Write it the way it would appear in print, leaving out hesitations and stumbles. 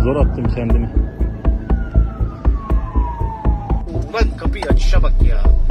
Zor attım kendimi. Ulan kapıyı açışa bak ya.